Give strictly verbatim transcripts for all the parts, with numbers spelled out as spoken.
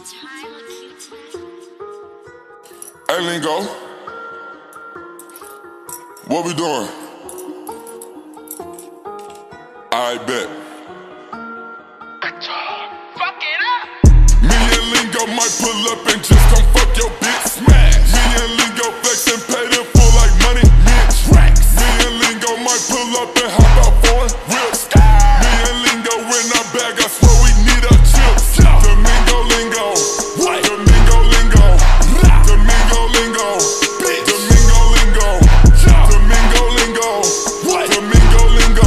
Hey, Lingo, what we doing? I bet. Fuck it up. Me and Lingo might pull up and just come fuck your bitch. Smash. Me and Lingo flex and pay them full like money. Mitch racks. Me and Lingo might pull up and hop out foreign whips. Me and Lingo in our bag, I swear we need our chips. Domingo Lingo. What? Domingo Lingo. Domingo Lingo. Bitch. Domingo Lingo. Domingo Lingo. What? Domingo Lingo.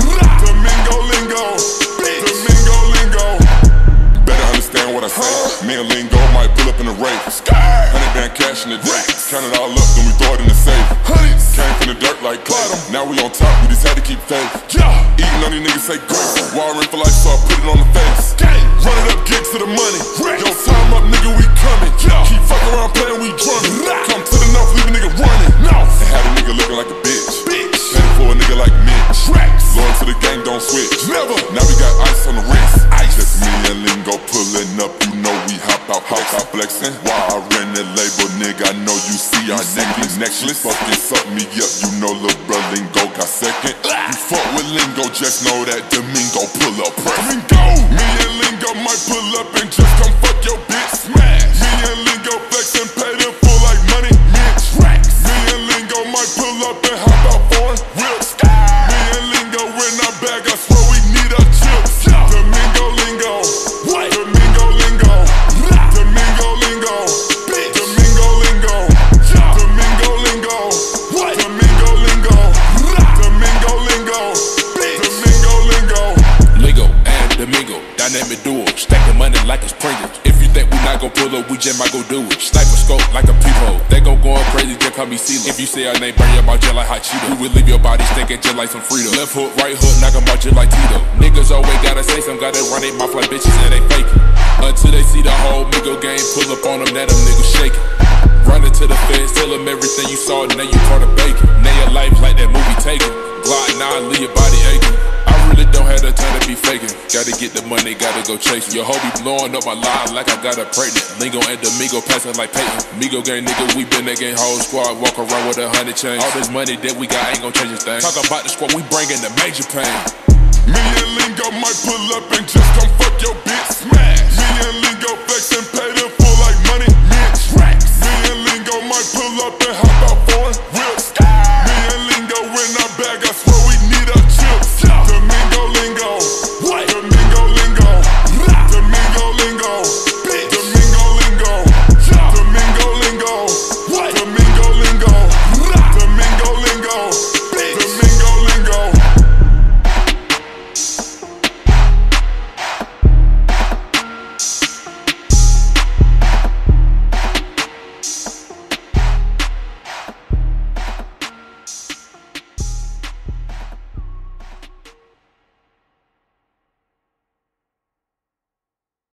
Domingo Lingo. Bitch. Domingo Lingo. Better understand what I say. Me and Lingo might pull up in a rave. Hundred band cash in the day. Count it all up, then we throw it in the safe. Came from the dirt like clay. Now we on top, we just had to keep faith. Eating on these niggas say grace. Wiring for life, so I put it on the face. Run it up, get to the money. Yo, time up, nigga, we coming. Keep fucking around playing, we drumming. Come to the north, leave a nigga running. And had a nigga looking like a bitch. Paying for a nigga like Mitch. Loyal to the game, don't switch. Never. Now we got ice on the wrist. Just me and Lingo pulling up, you know we hop out, hop out flexing. While I ran the label, nigga, I know you see our necklace. Necklace, fucking suck me up, you know lil' bro Lingo got second. You fuck with Lingo, just know that Domingo pull up press. Domingo! Me and Lingo might pull up and just come fuck your bitch. Smash! Me and Lingo flex and pay them full like money. Mitch racks. Me and Lingo might pull up and hop out foreign whips. Me and Lingo in our bag, I swear we need our chips. Domingo Lingo. What? Domingo Lingo. Domingo Lingo. Bitch. Domingo Lingo. Domingo Lingo. What? Domingo Lingo. Domingo Lingo. Bitch. Domingo Lingo. Lingo and Domingo, dynamic duo, stacking money like it's Pringles. If you think we not gon' pull up, we just might go do it. Sniper scope like a peephole, they gon' go crazy, just call me CeeLo. If you say our name, burn your mouth just like hot Cheeto. We will leave your body stinking just like some Frito. Left hook, right hook, knock 'em out just like Tito. Niggas always gotta say some, gotta run they mouth like bitches and they faking. Until they see the whole Migo game, pull up on them, now them niggas shaking. Running to the feds, tell them everything you saw, now you caught a bacon. Now your life like that movie Taken. Glide nine, leave your body aching. I really don't have the time to be faking. Gotta get the money, gotta go chasing. Your hoe be blowing up my line like I got her pregnant. Lingo and Domingo passing like Peyton. Migo gang nigga, we been that gang whole squad. Walk around with a hundred chains. All this money that we got ain't gon' change a thing. Talk about the squad, we bringin' the major pain. Me and Lingo might pull up and just come fuck your bitch. Smash. Me and Lingo